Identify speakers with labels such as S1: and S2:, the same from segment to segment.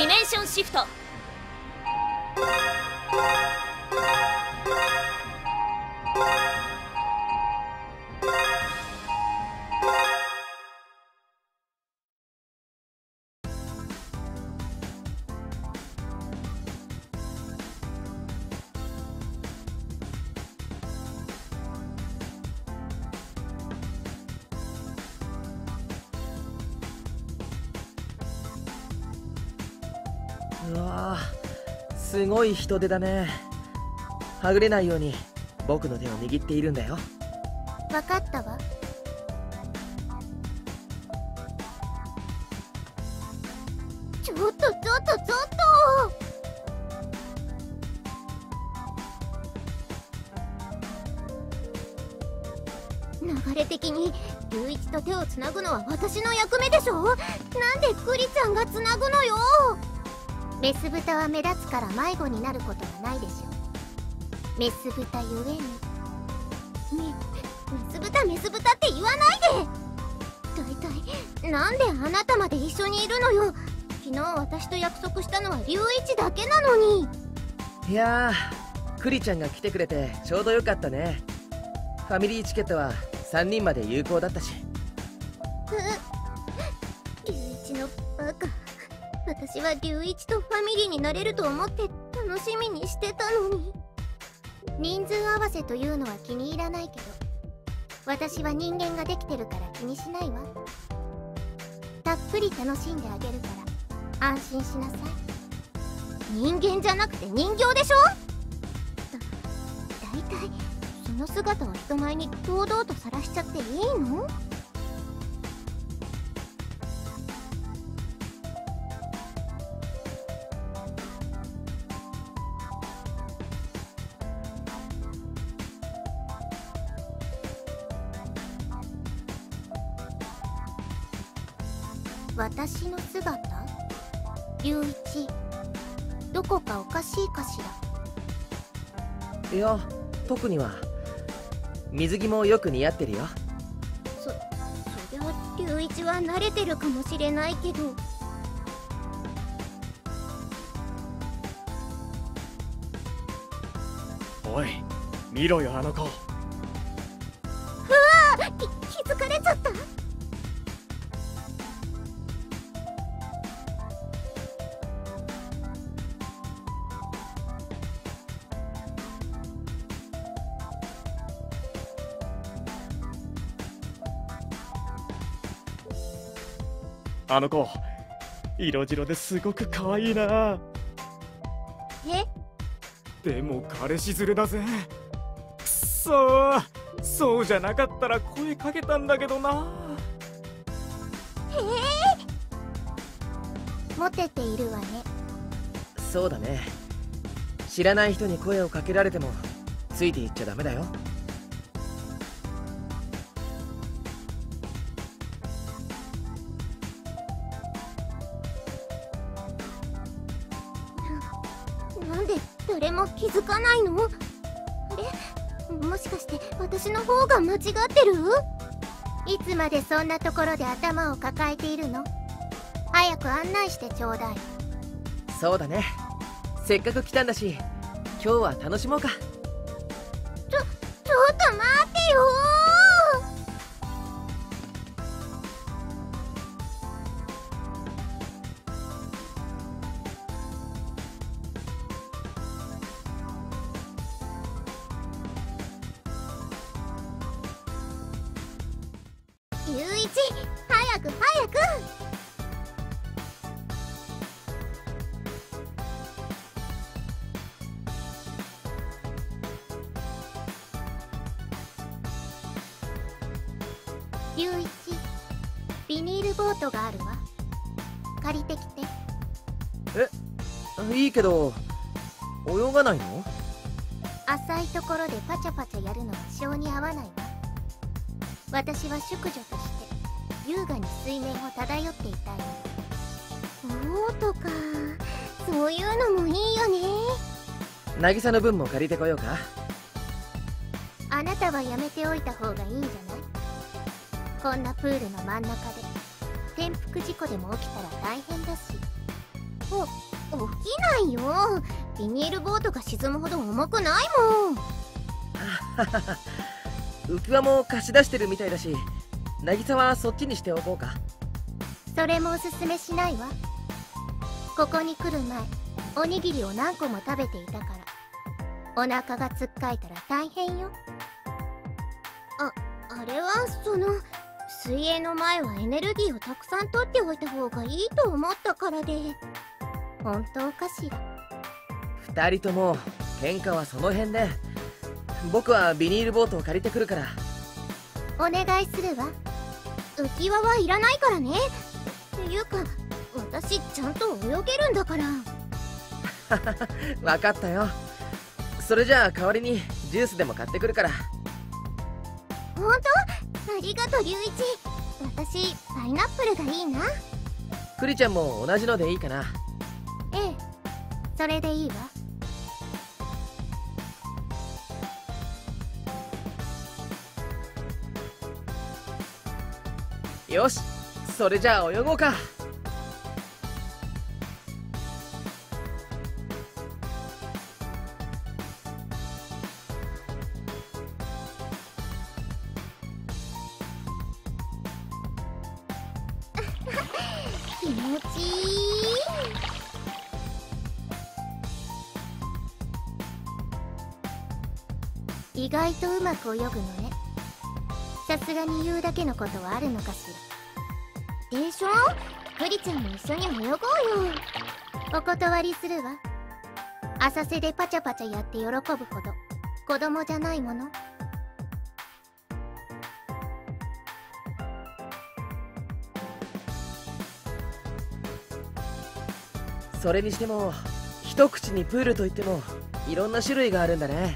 S1: メンションシフト。
S2: うわー、すごい人手だね。はぐれないように僕の手を握っているんだよ。
S3: 分かったわ。ちょっと流れ的に龍一と手をつなぐのは私の役目でしょ。なんでクリちゃんがつなぐのよ。メス豚は目立つから迷子になることはないでしょ。メス豚ゆえにメス豚って言わないで。だいたいなんであなたまで一緒にいるのよ。昨日私と約束したのは龍一だけなのに。
S2: いやー、クリちゃんが来てくれてちょうどよかったね。ファミリーチケットは3人まで有効だったし。
S3: 龍一のバカ。私は龍一とファミリーになれると思って楽しみにしてたのに。人数合わせというのは気に入らないけど、私は人間ができてるから気にしないわ。たっぷり楽しんであげるから安心しなさい。人間じゃなくて人形でしょ。だいたいその姿を人前に堂々と晒しちゃっていいの？私の姿？龍一、どこかおかしいかしら？
S2: いや、特には。水着もよく似合ってるよ。
S3: そりゃ龍一は慣れてるかもしれないけど。
S4: おい、見ろよあの子。
S3: うわー、気づかれちゃった。
S4: あの子、色白ですごく可愛いな。
S3: え？
S4: でも彼氏連れだぜ。くっそー、そうじゃなかったら声かけたんだけどな。
S3: モテているわね。
S2: そうだね。知らない人に声をかけられてもついていっちゃダメだよ。
S3: なんで誰も気づかないの？あれ？もしかして私の方が間違ってる？いつまでそんなところで頭を抱えているの？早く案内してちょうだい。
S2: そうだね。せっかく来たんだし、今日は楽しもうか。
S3: ちょっと待ってよー。龍一、早く。龍一、ビニールボートがあるわ。借りてきて。
S2: いいけど、泳がないの？
S3: 浅いところでパチャパチャやるのは性に合わないわ。私は淑女として優雅に水面を漂っていたいの。ボートか、そういうのもいいよね。
S2: 渚の分も借りてこようか。
S3: あなたはやめておいた方がいいんじゃない？こんなプールの真ん中で転覆事故でも起きたら大変だし。 起きないよ。ビニールボートが沈むほど重くないもん。
S2: 浮き輪も貸し出してるみたいだし、渚はそっちにしておこうか。
S3: それもおすすめしないわ。ここに来る前、おにぎりを何個も食べていたから、お腹がつっかえたら大変よ。あれは水泳の前はエネルギーをたくさん取っておいた方がいいと思ったからで。本当かしら。
S2: 二人とも喧嘩はその辺で、僕はビニールボートを借りてくるから。
S3: お願いするわ。浮き輪はいらないからね。っていうか、私ちゃんと泳げるんだから。
S2: 分かったよ。それじゃあ代わりにジュースでも買ってくるから。
S3: 本当？ありがとう龍一。私パイナップルがいいな。
S2: クリちゃんも同じのでいいかな。
S3: ええ、それでいいわ。
S2: よし、それじゃあ泳ごうか。
S3: 気持ちいい。意外とうまく泳ぐのね。さすがに言うだけのことはあるのかしら。でしょ？クリちゃんも一緒に泳ごうよ。お断りするわ。浅瀬でパチャパチャやって喜ぶほど子供じゃないもの。
S2: それにしても一口にプールといってもいろんな種類があるんだね。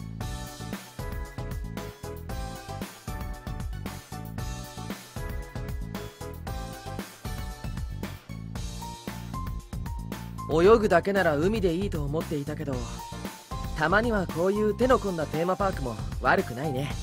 S2: 泳ぐだけなら海でいいと思っていたけど、たまにはこういう手の込んだテーマパークも悪くないね。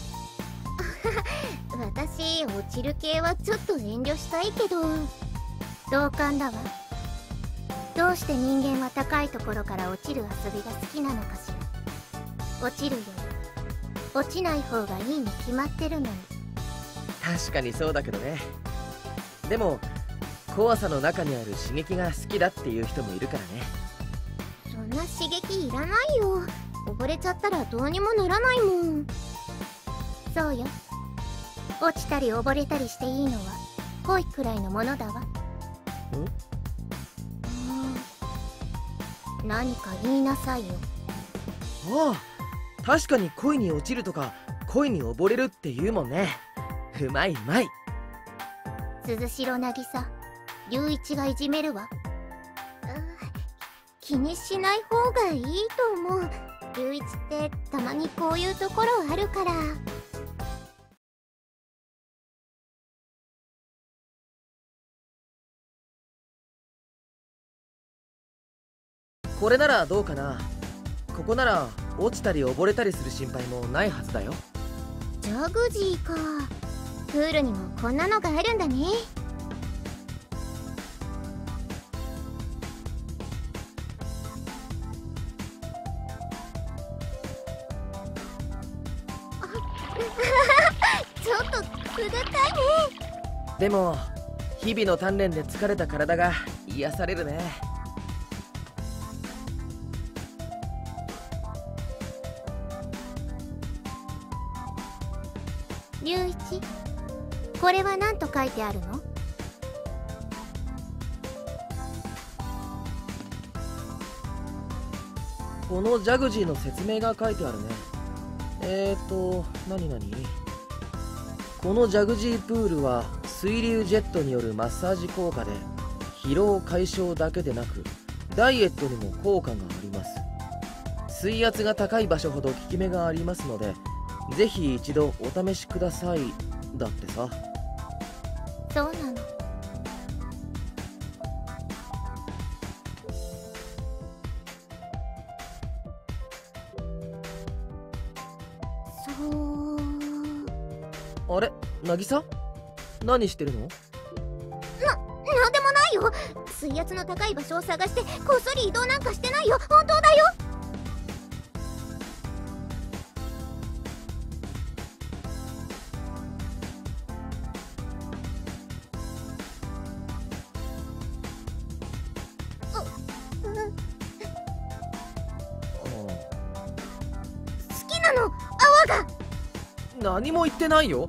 S3: 私落ちる系はちょっと遠慮したいけど、同感だわ。どうして人間は高いところから落ちる遊びが好きなのかしら。落ちるより落ちない方がいいに決まってるのに。
S2: 確かにそうだけどね。でも怖さの中にある刺激が好きだっていう人もいるからね。
S3: そんな刺激いらないよ。溺れちゃったらどうにもならないもん。そうよ。落ちたり溺れたりしていいのは恋くらいのものだわ。何か言いなさいよ。
S2: ああ、確かに恋に落ちるとか恋に溺れるって言うもんね。うまいうまい。
S3: 鈴代渚、龍一がいじめるわ。気にしない方がいいと思う。龍一ってたまにこういうところあるから。
S2: これならどうかな。ここなら落ちたり溺れたりする心配もないはずだよ。
S3: ジャグジーか。プールにもこんなのがあるんだね。ちょっと冷たいね。
S2: でも日々の鍛錬で疲れた体が癒されるね。
S3: 龍一、これは何と書いてあるの？
S2: このジャグジーの説明が書いてあるね。何このジャグジープールは水流ジェットによるマッサージ効果で疲労解消だけでなくダイエットにも効果があります。水圧が高い場所ほど効き目がありますのでぜひ一度お試しくださいだってさ。
S3: そうなの。
S2: あれ、渚？何してるの？
S3: なんでもないよ。 水圧の高い場所を探してこっそり移動なんかしてないよ。本当だよ。好きなの、泡が。
S2: 何も言ってないよ。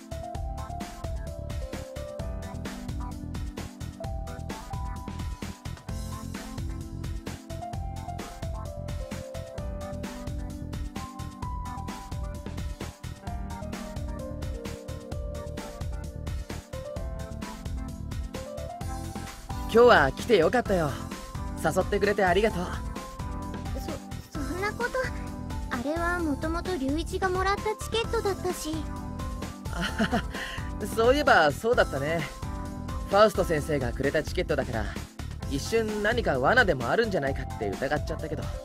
S2: 今日は来てよかったよ。誘ってくれてありがとう。
S3: そんなこと。あれはもともと龍一がもらったチケットだったし。
S2: あはは、そういえばそうだったね。ファウスト先生がくれたチケットだから、一瞬何か罠でもあるんじゃないかって疑っちゃったけど、考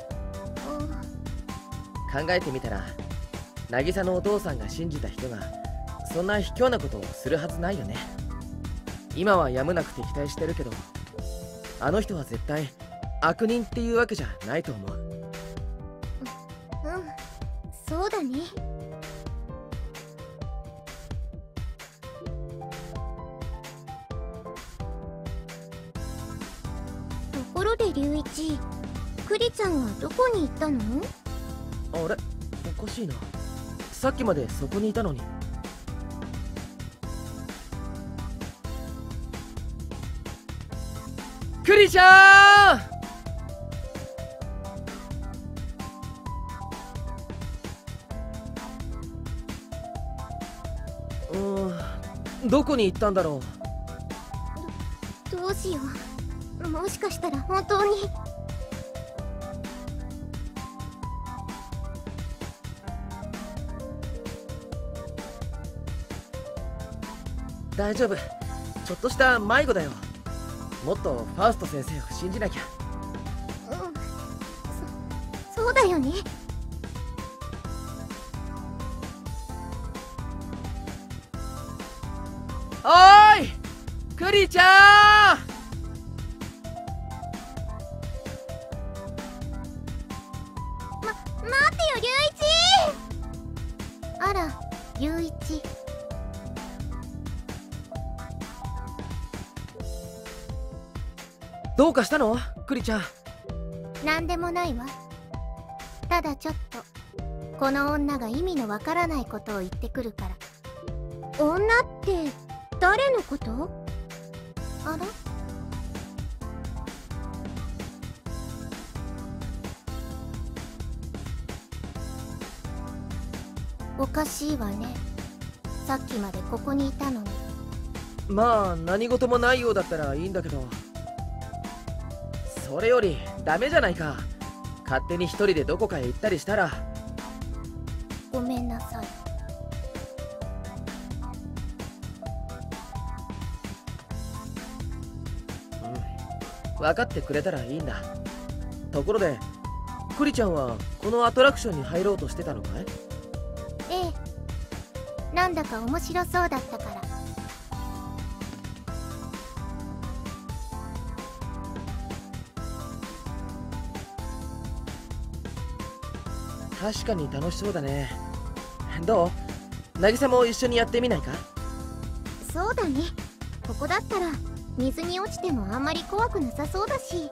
S2: えてみたら渚のお父さんが信じた人がそんな卑怯なことをするはずないよね。今はやむなく敵対してるけど、あの人は絶対悪人っていうわけじゃないと思う。
S3: そうだね。ところで龍一、クリちゃんはどこに行ったの？
S2: あれ、おかしいな。さっきまでそこにいたのに。クリちゃん！どこに行ったんだろ
S3: う。どうしよう。もしかしたら本当に。
S2: 大丈夫。ちょっとした迷子だよ。もっとファウスト先生を信じなきゃ。
S3: そうだよね。
S2: おーい、クリちゃん！
S3: 待ってよ、龍一！あら、龍一。
S2: どうかしたの？クリちゃん。
S3: なんでもないわ。ただちょっとこの女が意味のわからないことを言ってくるから。女って誰のこと？あら？おかしいわね。さっきまでここにいたのに。
S2: まあ何事もないようだったらいいんだけど、それよりダメじゃないか。勝手に一人でどこかへ行ったりしたら。
S3: ごめんなさい。
S2: 分かってくれたらいいんだ。ところでクリちゃんはこのアトラクションに入ろうとしてたのかい？
S3: ええ、なんだか面白そうだったから。
S2: 確かに楽しそうだね。どう？渚も一緒にやってみないか？
S3: そうだね。ここだったら水に落ちてもあんまり怖くなさそうだし。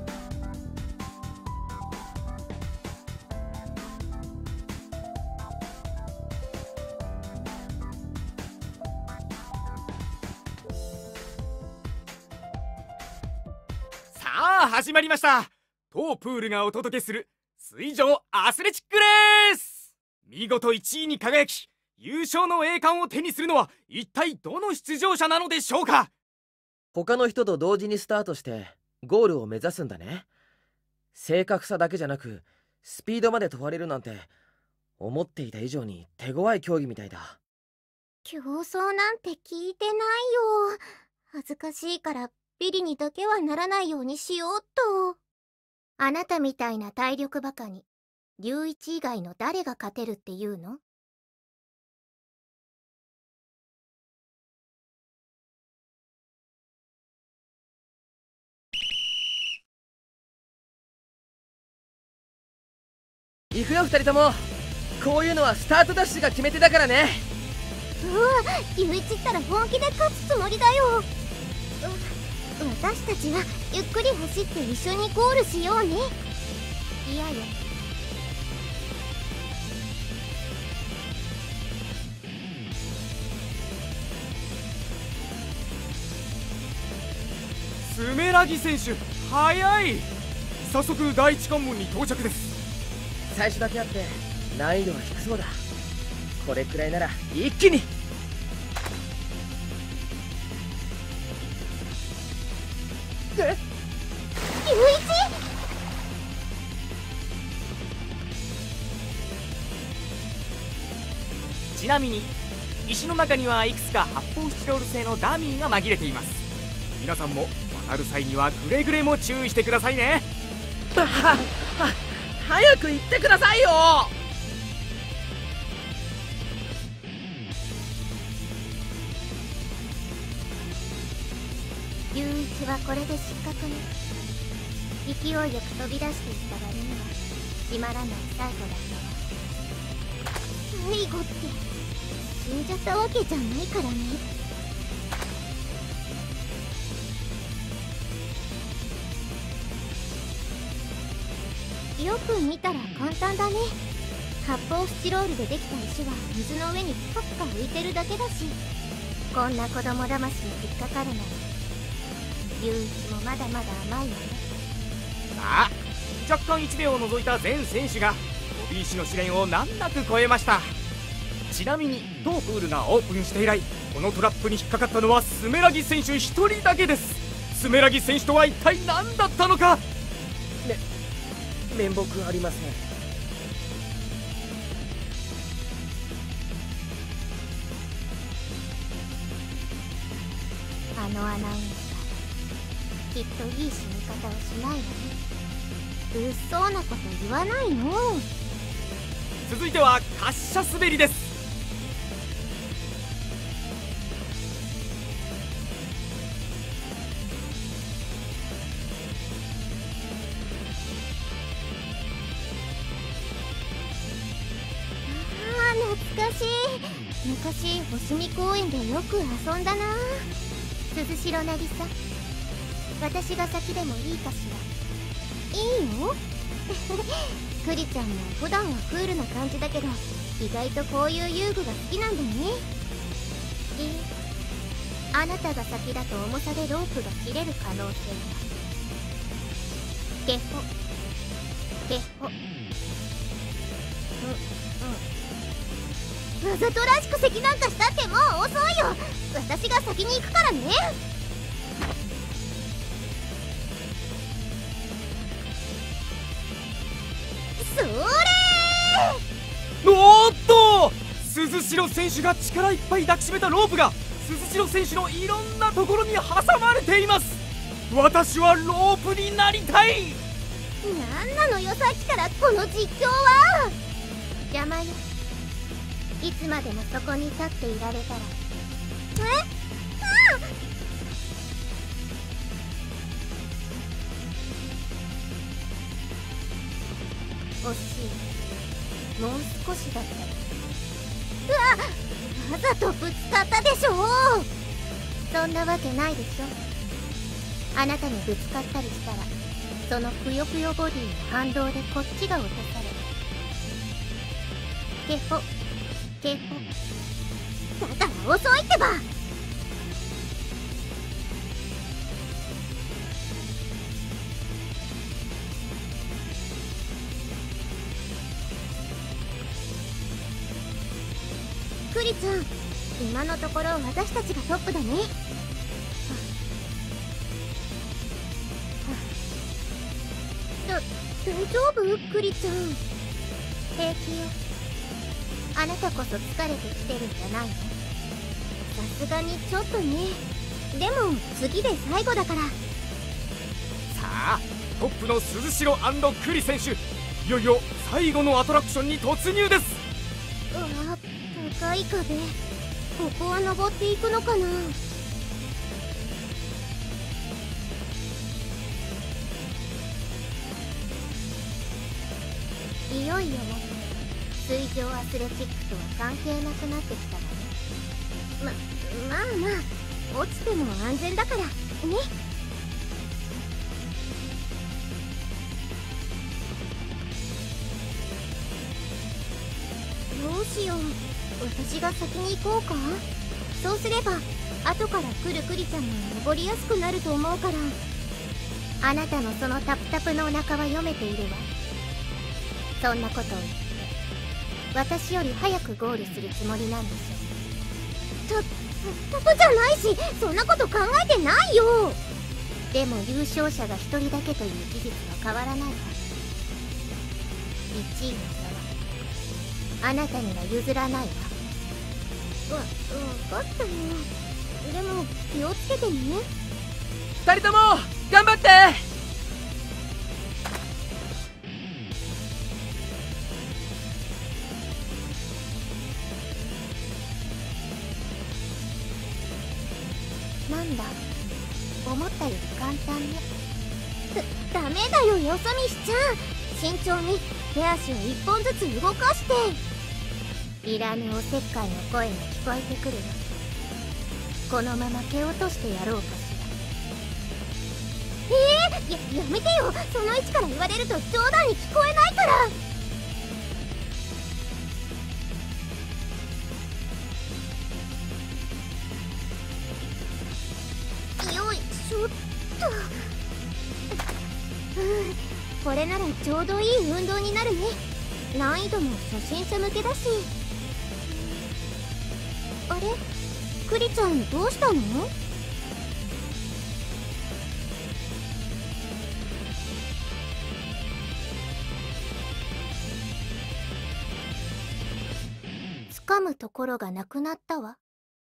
S4: さあ始まりました。当プールがお届けする水上アスレチックレース。見事1位に輝き優勝の栄冠を手にするのは一体どの出場者なのでしょうか？
S2: 他の人と同時にスタートしてゴールを目指すんだね。正確さだけじゃなくスピードまで問われるなんて、思っていた以上に手強い競技みたいだ。
S3: 競争なんて聞いてないよ。恥ずかしいからビリにだけはならないようにしようっと。あなたみたいな体力バカに龍一以外の誰が勝てるっていうの？
S2: 行くよ2人とも。こういうのはスタートダッシュが決め手だからね。
S3: 龍一ったら本気で勝つつもりだよ。私たちはゆっくり走って一緒にゴールしようね。いやよ。
S4: スメラギ選手速い。早速第一関門に到着です。
S2: 最初だけあって難易度は低そうだ。これくらいなら一気に。
S3: 龍一！
S4: ちなみに石の中にはいくつか発泡スチロール製のダミーが紛れています。皆さんも渡る際にはくれぐれも注意してくださいね。
S2: 早く行ってくださいよ。
S3: 龍一はこれで失格ね。勢いよく飛び出していった割には締まらない最後だったわ。最後って死んじゃったわけじゃないからね。よく見たら簡単だね。発泡スチロールでできた石は水の上にプカプカ浮いてるだけだし、こんな子供騙しに引っかかるなら龍一もまだまだ甘いよね。
S4: さあ若干1秒を除いた全選手が飛び石の試練を難なく越えました。ちなみに当プールがオープンして以来このトラップに引っかかったのはスメラギ選手1人だけです。スメラギ選手とは一体何だったのか。
S2: 面目ありません。
S3: あのアナウンサーきっといい死に方をしないわね。物騒なこと言わないの。
S4: 続いては滑車滑りです。
S3: 懐かしい。昔星見公園でよく遊んだな。鈴代渚、私が先でもいいかしら。いいよクリちゃんも普段はクールな感じだけど意外とこういう遊具が好きなんだね。あなたが先だと重さでロープが切れる可能性が。ゲホゲホ。わざとらしく咳なんかしたってもう遅いよ。私が先に行くからね。それ
S4: ー。おーっと鈴代選手が力いっぱい抱きしめたロープが鈴代選手のいろんなところに挟まれています。私はロープになりたい。
S3: なんなのよさっきからこの実況は。邪魔よ。いつまでもそこに立っていられたら。惜しい。もう少しだった。わざとぶつかったでしょ。そんなわけないでしょ。あなたにぶつかったりしたらそのぷよぷよボディの反動でこっちが落とされる。ゲホゲホ。だから遅いってば。クリちゃん、今のところ私たちがトップだね。大丈夫？クリちゃん。平気よ。あなたこそ疲れてきてるんじゃないの？さすがにちょっとね。でも次で最後だから。
S4: さあトップの鈴代&クリ選手、いよいよ最後のアトラクションに突入です。
S3: うわ、高い壁。ここは登っていくのかな。 いよいよね、水上アスレチックとは関係なくなってきたわね。まあまあ、落ちても安全だからね。どうしよう、私が先に行こうか。そうすれば後から来るクリちゃんも登りやすくなると思うから。あなたのそのタプタプのお腹は読めているわ。そんなことを言って私より早くゴールするつもりなんでしょ。タプじゃないし、そんなこと考えてないよ。でも優勝者が1人だけという事実は変わらないわ。1位の座はあなたには譲らないわ。分かったよ。でも気をつけてね。
S2: 2人とも頑張って。
S3: なんだ、思ったより簡単ね。ダメだよ、よそ見しちゃう。慎重に手足を1本ずつ動かして。いらぬおせっかいの声が聞こえてくるわ。このまま蹴落としてやろうかしら。やめてよ。その位置から言われると冗談に聞こえないから。よいしょっと。これならちょうどいい運動になるね。難易度も初心者向けだし。あれ、クリちゃんどうしたの？掴むところがなくなったわ。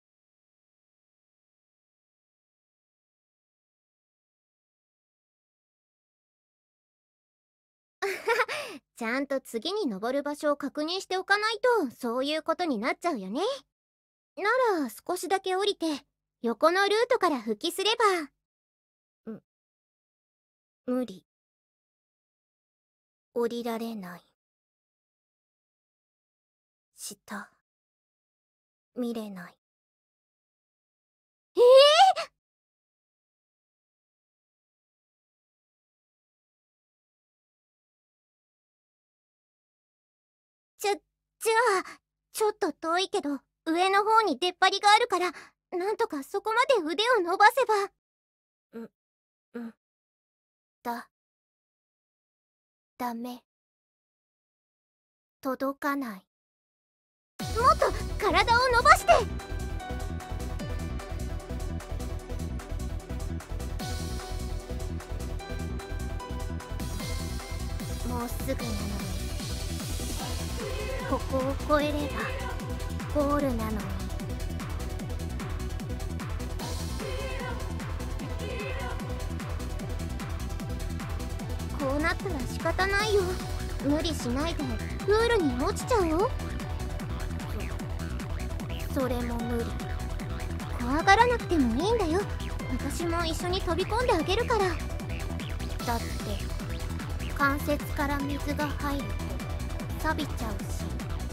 S3: ちゃんと次に登る場所を確認しておかないとそういうことになっちゃうよね。なら少しだけ降りて横のルートから復帰すれば。無理。降りられない。下見れない。じゃあちょっと遠いけど上の方に出っ張りがあるから、なんとかそこまで腕を伸ばせば。ダメ。届かない。もっと体を伸ばして。もうすぐなのに。ここを越えればゴールなのに。こうなったら仕方ないよ。無理しないでプールに落ちちゃうよ。それも無理。怖がらなくてもいいんだよ。私も一緒に飛び込んであげるから。だって関節から水が入ると錆びちゃうし。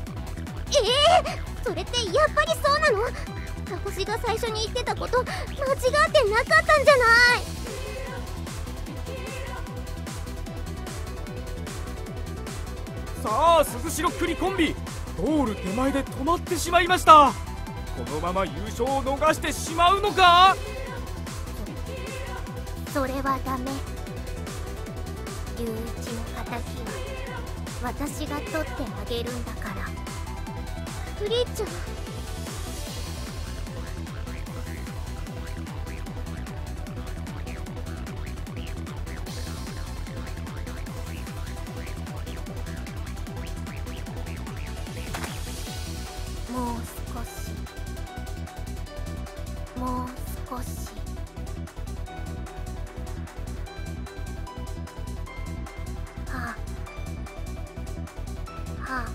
S3: それってやっぱりそうなの？私が最初に言ってたこと間違ってなかったんじゃない？
S4: さあ鈴代クリコンビ、ゴール手前で止まってしまいました。このまま優勝を逃してしまうのか？
S3: それはダメ。龍一の敵は私が取ってあげるんだから。クリちゃん、もう少し、もう少し。はあはあ。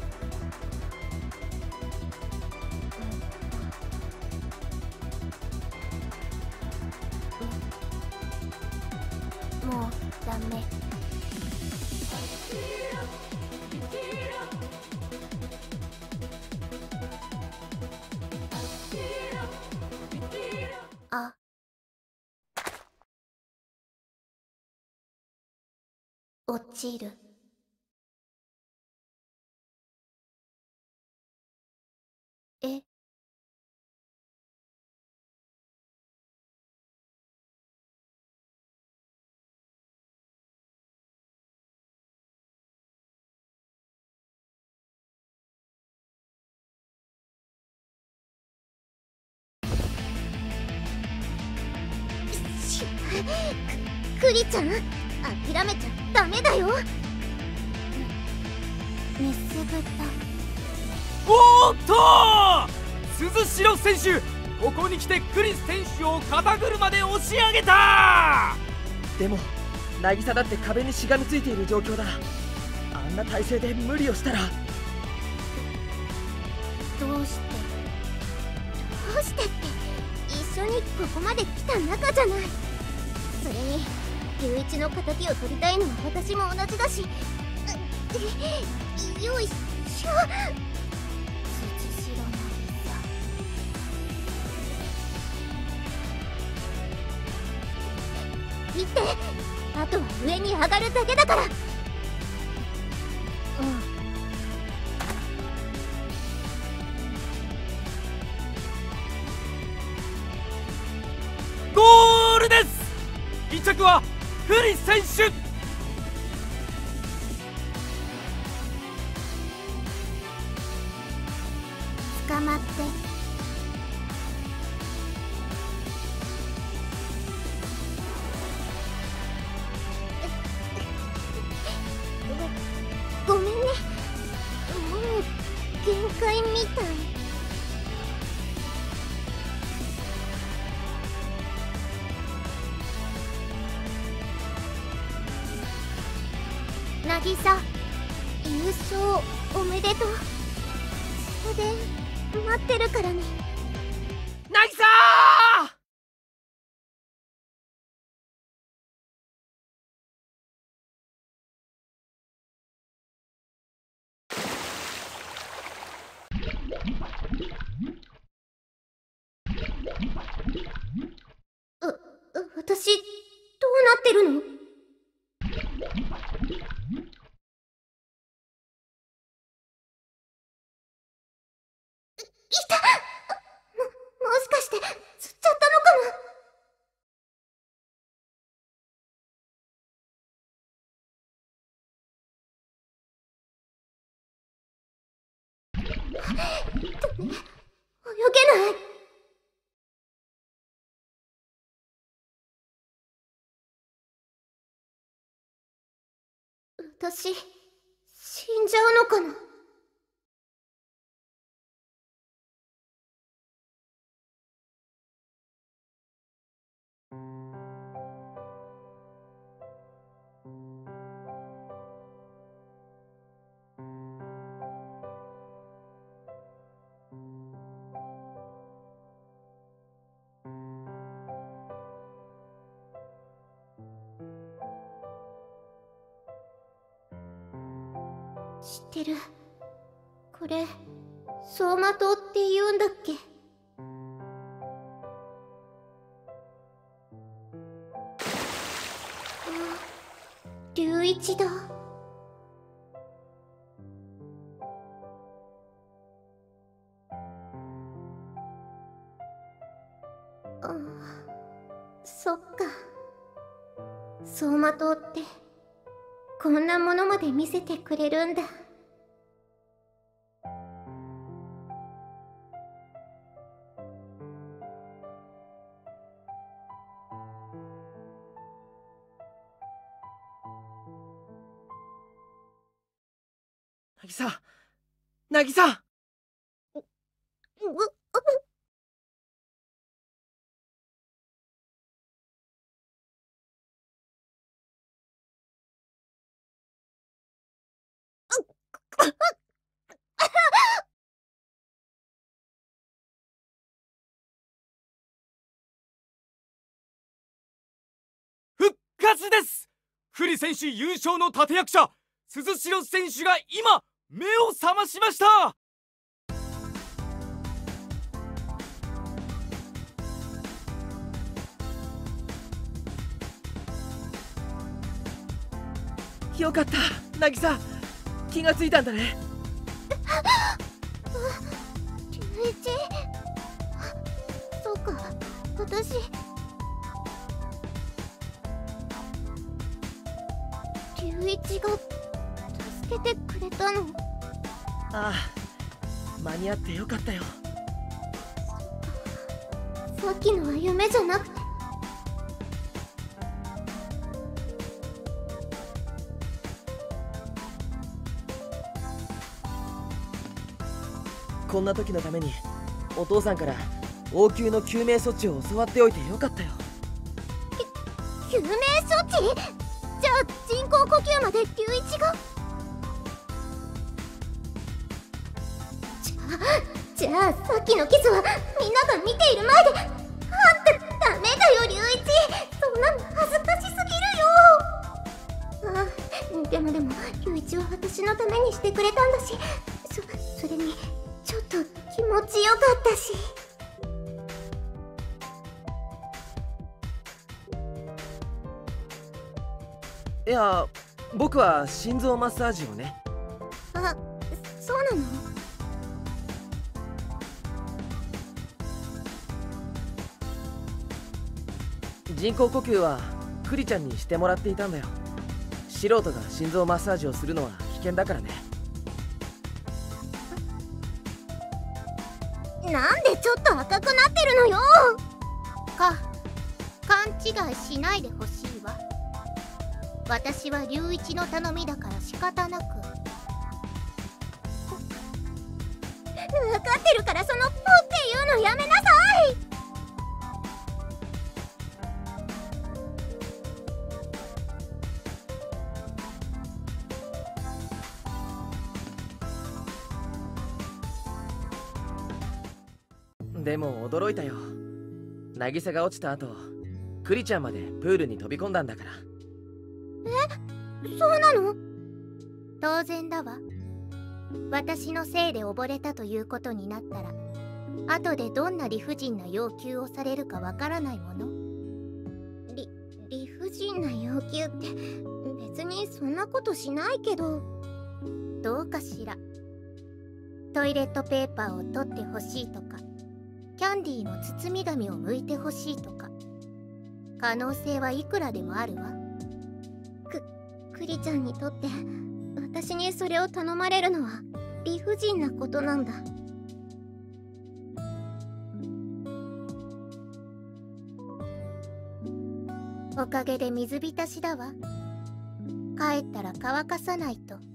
S3: もうダメ。 落ちる。え、クリちゃん、諦めちゃダメだよ。メス豚。
S4: おーっと鈴代選手、ここに来てクリス選手を肩車で押し上げた。
S2: でも渚だって壁にしがみついている状況だ。あんな体勢で無理をしたら。
S3: どうしてって一緒にここまで来た仲じゃない。それに龍一の敵を取りたいのは私も同じだし。よいしょ。辻代渚、見て、あとは上に上がるだけだから。
S4: ゴールです。1着はクリス選手。
S3: 捕まって。ごめんね、もう限界みたい。渚、優勝おめでとう。そこで待ってるからね。
S4: 渚
S3: 私どうなってるの？もしかして釣っちゃったのかな？ダメ、泳げない。私死んじゃうのかな？知ってる。これ走馬灯って言うんだっけ？龍一だ。そっか。走馬灯ってこんなものまで見せてくれるんだ。
S2: 渚。
S4: 復活です。クリ選手優勝の立役者鈴代選手が今目を覚ましました。
S2: よかった、渚。気がついたんだね。
S3: 龍一、そうか、私龍一が助けてくれたの。
S2: ああ、間に合ってよかったよ。
S3: さっきのは夢じゃなくて。
S2: こんな時のためにお父さんから応急の救命措置を教わっておいてよかったよ。
S3: 救命処置？じゃあ人工呼吸まで龍一が？じゃあさっきのキスはみんなが見ている前で。あんたダメだよ龍一、そんなの恥ずかしすぎるよ。でも龍一は私のためにしてくれたんだし、それにちょっと気持ちよかったし。
S2: いや、僕は心臓マッサージをね。
S3: あ、そうなの？
S2: 人工呼吸はクリちゃんにしてもらっていたんだよ。素人が心臓マッサージをするのは危険だからね。
S3: なんでちょっと赤くなってるのよ。勘違いしないでほしいわ。私は龍一の頼みだから仕方なく。分かってるからその「ポ」っていうのやめなさい。
S2: でも驚いたよ。渚が落ちた後、クリちゃんまでプールに飛び込んだんだから。
S3: そうなの？当然だわ。私のせいで溺れたということになったら、後でどんな理不尽な要求をされるかわからないもの。理不尽な要求って別にそんなことしないけど。どうかしら。トイレットペーパーを取ってほしいとか、キャンディーの包み紙を剥いてほしいとか、可能性はいくらでもあるわ。クリちゃんにとって私にそれを頼まれるのは理不尽なことなんだ。おかげで水浸しだわ。帰ったら乾かさないと。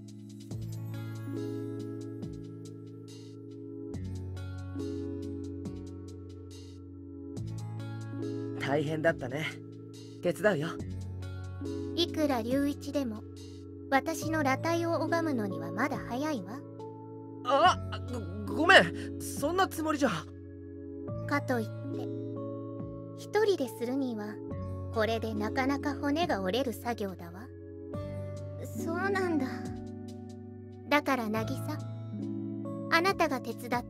S2: 大変だったね。手伝うよ。
S3: いくら龍一でも私の裸体を拝むのにはまだ早いわ。
S2: ごめん、そんなつもりじゃ。
S3: かといって一人でするにはこれでなかなか骨が折れる作業だわ。そうなんだ。だから渚、あなたが手伝って。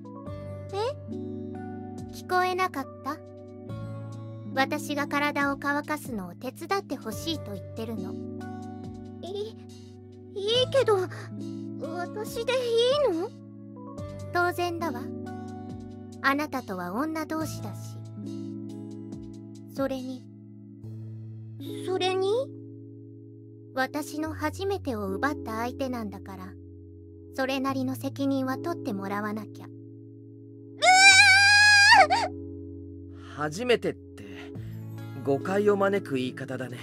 S3: 聞こえなかった？私が体を乾かすのを手伝ってほしいと言ってるの。いいけど、私でいいの？当然だわ。あなたとは女同士だし。それに私の初めてを奪った相手なんだから、それなりの責任は取ってもらわなきゃ。
S2: 初めてって誤解を招く言い方だね。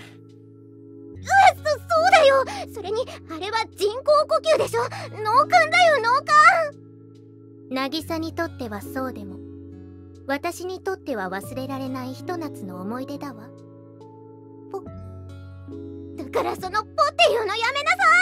S3: そうだよ。それにあれは人工呼吸でしょ。脳幹だよ、脳幹。渚にとってはそうでも、私にとっては忘れられないひと夏の思い出だわ。だからその「ポ」っていうのやめなさ